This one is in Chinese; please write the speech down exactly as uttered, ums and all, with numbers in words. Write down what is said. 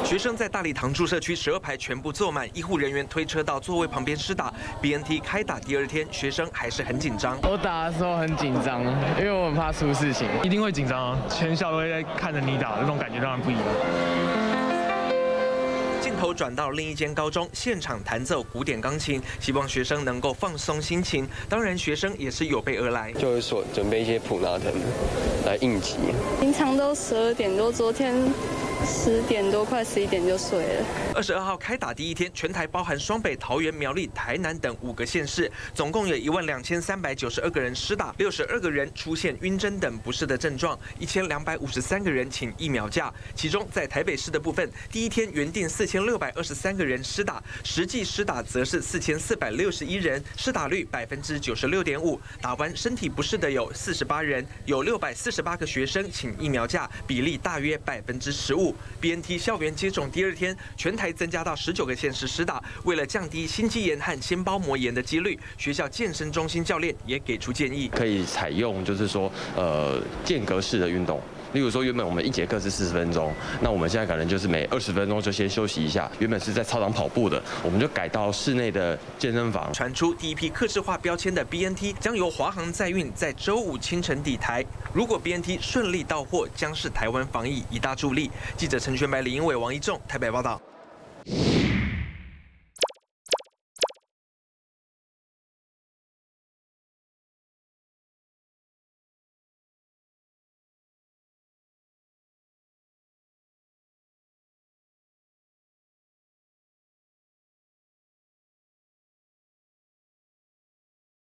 学生在大礼堂注射区十二排全部坐满，医护人员推车到座位旁边施打。B N T 开打第二天，学生还是很紧张。 我打的时候很紧张，因为我很怕出事情， 一定会紧张啊！全校都会在看着你打，那种感觉当然不一样。 镜头转到另一间高中，现场弹奏古典钢琴，希望学生能够放松心情。当然，学生也是有备而来， 就是说准备一些普拿疼来应急。 平常都十二点多，昨天十点多快十一点就睡了。 二十二号开打第一天，全台包含双北、桃园、苗栗、台南等五个县市，总共有一万两千三百九十二个人施打，六十二个人出现晕针等不适的症状，一千两百五十三个人请疫苗假。其中在台北市的部分，第一天原定四千六百二十三个人施打，实际施打则是四千四百六十一人，施打率百分之九十六点五。打完身体不适的有四十八人，有六百四十八个学生请疫苗假，比例大约百分之十五。B N T 校园接种第二天，全台增加到十九个县市施打。为了降低心肌炎和心包膜炎的几率，学校健身中心教练也给出建议， 可以采用就是说呃间隔式的运动。 例如说，原本我们一节课是四十分钟，那我们现在可能就是每二十分钟就先休息一下。原本是在操场跑步的，我们就改到室内的健身房。 传出第一批客制化标签的 B N T 将由华航载运，在周五清晨抵台。如果 B N T 顺利到货，将是台湾防疫一大助力。记者陈全白、李英伟、王一仲台北报道。